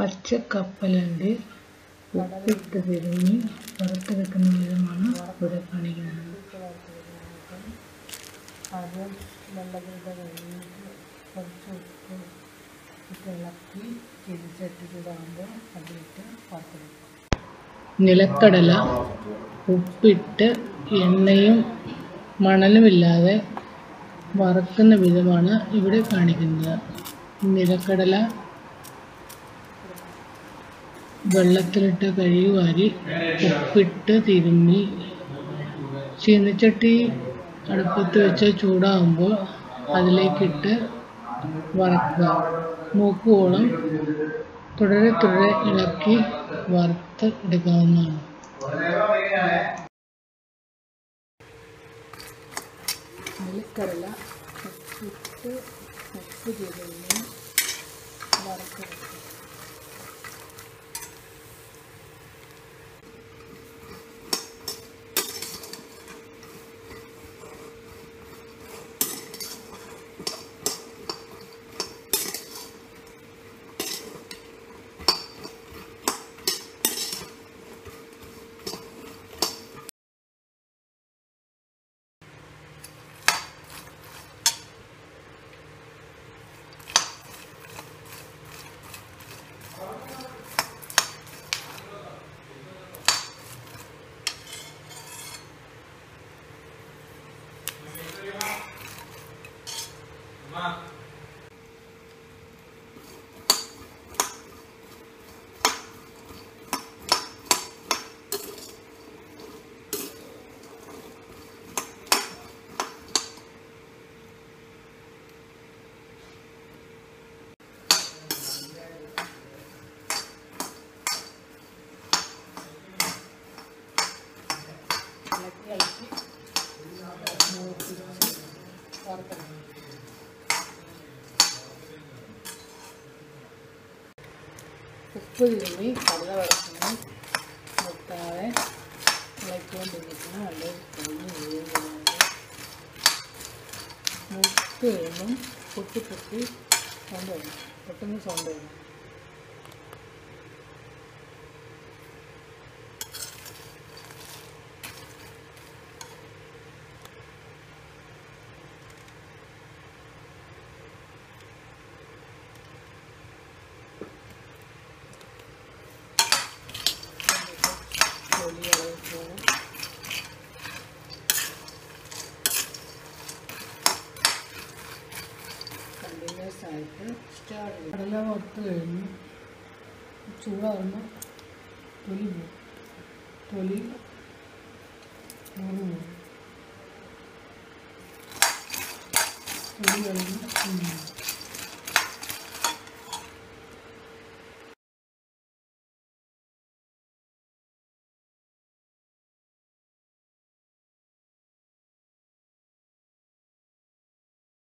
പച്ചക്കപ്പലണ്ടി ഉപ്പിട്ട് തിരുമ്മി വറുത്തെടുക്കുന്ന വിധമാണ് ഇവിടെ കാണിക്കുന്നത്. ആദ്യം വെള്ളത്തിലിട്ട് കഴിഞ്ഞിട്ട് കുറച്ച് ഉപ്പ് ഇട്ട് ഇളക്കി തിരിച്ചിട്ടിടാകുമ്പോൾ അതിലിട്ട് വറുത്തെടുക്കും. നിലക്കടല ഉപ്പിട്ട് എണ്ണയും മണലുമില്ലാതെ വറുക്കുന്ന വിധമാണ് ഇവിടെ കാണിക്കുന്നത്. നിലക്കടല വെള്ളത്തിലിട്ട് കഴുകി ഉപ്പിട്ട് തിരുമ്മി ചീനച്ചട്ടി അടുപ്പത്ത് വെച്ച് ചൂടാകുമ്പോൾ അതിലേക്കിട്ട് വറുക്കുക. മൂക്കുവോളം തുടരെ ഇളക്കി വറുത്ത് എടുക്കാവുന്നതാണ്. നിലക്കടല ഉപ്പ് തിരുമ്മി വറുത്തെടുക്കും. ഉപ്പ് തിരുമ്മി കടല വറുക്കണം. മുട്ടാതെ ഇളക്കിക്കൊണ്ടിരിക്കണം. അല്ലെങ്കിൽ പൊടി വീഴുന്നത്. മുട്ട് കഴിയുമ്പം പൊട്ടി സൗണ്ട് വരും. പെട്ടെന്ന് സൗണ്ട് വരും. കണ്ടിന്യൂസായിട്ട് കടല വറുത്ത് കഴിഞ്ഞ് ചൂടാകുമ്പോൾ തൊലി കഴിഞ്ഞ്